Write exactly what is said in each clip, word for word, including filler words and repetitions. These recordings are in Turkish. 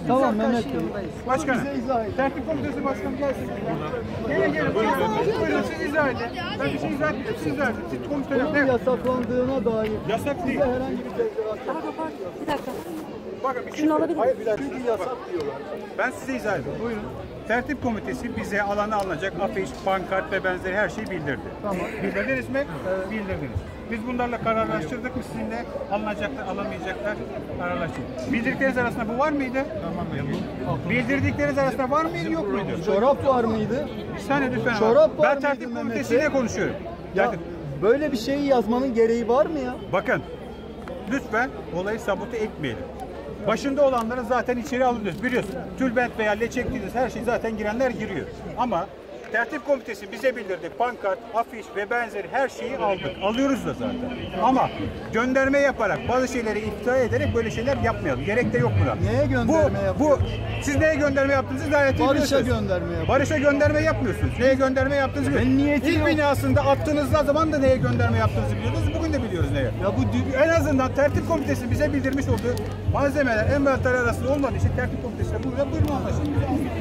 Tamam Mehmet Bey. Başkanım. Tertip komitesi başkanı gelsin. Gelin gelin. Buyurun siz izah edin. Ben bir şey izah edeyim. Siz izah edin. Siz komiteler Bunun yasaklandığına dair. Yasak değil. Size herhangi bir tezahürat yok. Bir dakika. Bakın bir şey Şunu alabilir Hayır bir dakika. Çünkü yasak diyorlar. Ben size izah edeyim. Buyurun. Tertip komitesi bize alana alınacak afiş, pankart ve benzeri her şeyi bildirdi. Tamam. Bildirdiniz mi? Evet. Bildirdiniz. Biz bunlarla kararlaştırdık mı sizinle? Alınacaklar, alamayacaklar, kararlaştırdık. Bildirdikleriniz arasında bu var mıydı? Tamam. Bildirdikleriniz arasında var mıydı, yok muydu? Çorap var mıydı? Bir saniye lütfen. Çorap var Ben tertip mıydı komitesiyle Mehmet Bey? konuşuyorum. Ya Yani, böyle bir şeyi yazmanın gereği var mı ya? bakın, lütfen olayı sabote etmeyelim. Başında olanları zaten içeri alıyoruz. Biliyorsun, tülbent veya leçek dediğiniz her şey zaten girenler giriyor. Ama tertip komitesi bize bildirdi. Pankart, afiş ve benzeri her şeyi aldık. Alıyoruz da zaten. Ama gönderme yaparak, bazı şeyleri iptal ederek böyle şeyler yapmayalım. Gerek de yok buna. Neye gönderme bu, yapıyorsunuz? bu, siz neye gönderme yaptığınızı gayet iyi Barış'a biliyorsunuz. gönderme yapıyorsunuz. Barış'a gönderme yapmıyorsunuz. Neye gönderme yaptığınızı Ben biliyorsunuz. niyeti İlk yok. binasında attığınızda zaman da neye gönderme yaptığınızı biliyordunuz. Bugün de biliyoruz neye. Ya bu En azından tertip komitesi bize bildirmiş olduğu malzemeler envanter arasında olmadığı için tertip komitesiyle burada buyurun anlaşıldı.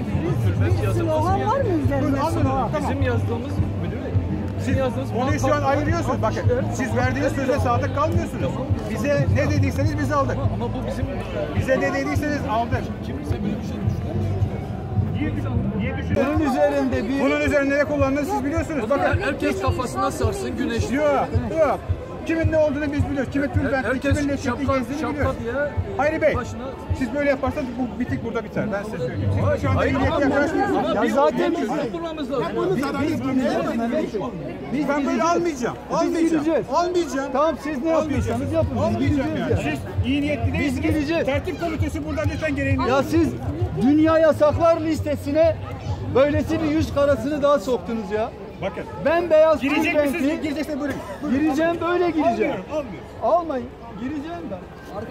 Slogan var mı üzerinde? Bizim yazdığımız müdür bey. Bizim yazdığımız Konuyu şu an ayırıyorsunuz. Bakın siz verdiğiniz söze sadık kalmıyorsunuz. Bize ne dediyseniz biz aldık. ama bu bizim Bize ne dediyseniz aldık. kimse böyle bir şey düşünmüyor. Niye düşünüyorsunuz? bunun üzerinde bir Bunun üzerinde ne kullandığını siz biliyorsunuz. Bakın. Herkes kafasına sarsın güneşli. Yok, yok. Kimin ne olduğunu biz biliyoruz. Kimin tülbentli, Herkes kimin leçekli şapka, gezdiğini şapka biliyoruz. diye Hayri Bey, başına... siz böyle yaparsanız bu bitik burada biter. Ben size söyleyeyim. Siz şu anda Hayır, iyi niyetle ama- yaklaşmıyorsunuz. ama Ya biz zaten biz biz- bulmamız lazım. biz gireceğiz Mehmet Bey. Biz Ben böyle gireceğiz. almayacağım. Biz Almayacağım. gireceğiz. Almayacağım. Tamam siz ne yapıyorsanız yapın. Biz Almayacağım gireceğiz yani. ya. Siz iyi niyetli değilsiniz. gireceğiz. Tertip komitesi burada lütfen gereğini Ya siz dünya yasaklar listesine böylesi bir yüz karasını daha soktunuz ya. Bakın. Ben beyaz Girecek misiniz? tülbenti Gireceksiniz buyurun. gireceğim, böyle gireceğim. Almıyorum, almıyorum. Almayın. Gireceğim ben.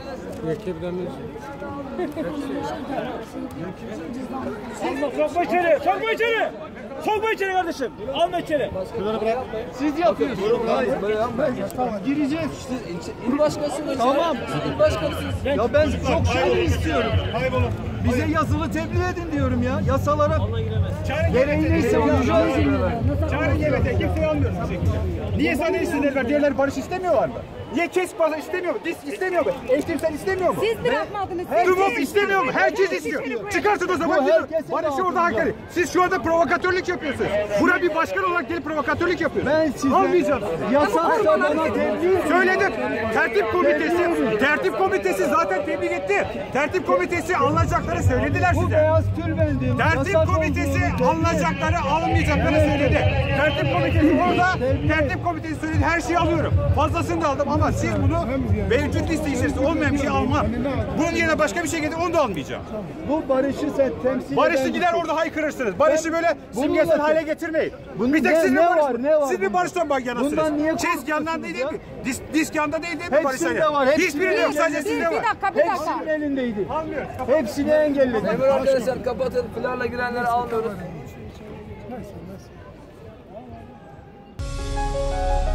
Sokma içeri, sokma içeri. Sokma içeri kardeşim. Alma içeri. Siz yapıyorsunuz. Hayır. Ben, tamam. Gireceğiz. İl başkanısınız. Tamam. İl başkanısınız. Ya ben çok şey istiyorum. Kaybolun. Bize yazılı tebliğ edin diyorum ya. Yasalara Çağırın gereği G B T'yi. neyse uyacağız. Çağırın G B T'yi. Kimseyi almıyoruz bu şekilde. Niye sadece isimleri var? Diğerleri barış istemiyorlar mı? Niye kes barış istemiyor mu? Disk istemiyor mu? Eşcinsel istemiyor mu? Siz bırakmadınız. Dumop istemiyor mu? Herkes istiyor. Çıkarsın o zaman. Bu gidin. herkesin Barış'ı orada altında. hak edin. Siz şu anda provokatörlük yapıyorsunuz. Buna bir başkan olarak gelip provokatörlük yapıyorsunuz. Ben size Almayacağım. yasaksa bana tebliğ edin. Söyledim. Tertip komitesi, tertip komitesi zaten tebrik etti. Tertip komitesi alınacakları söylediler Bu size. beyaz tülbendim. Tertip yasak komitesi olduğunu tebliğ alınacakları almayacaklarını söyledi. Tertip komitesi orada, tertip komitesi söyledi her şeyi alıyorum. Fazlasını da aldım ama siz bunu mevcut liste içerisinde olmayan bir şey almam. Bunun yerine başka bir şey getir onu da almayacağım. Bu barışı sen temsil Barış'ı eden- gider orada haykırırsınız. Barış'ı böyle Bununla- simgesel hale getirmeyin. Bunun Bir tek ne- siz mi ne Barış? var, ne var Siz bir bunda? Barış'tan bak yanasınız. Bundan niye Çesk yandan korkuyorsunuz değil ya? mi? Disk, disk yanda değil değil mi Barış? Hepsinde Ali? var, hepsinde Hiçbirinde yok var. sadece Bir, sizde bir var. dakika, bir dakika. Hepsinin elindeydi. Almıyoruz. Hepsini engelledim. Memur arkadaşlar kapatın. Filarla girenleri almıyoruz.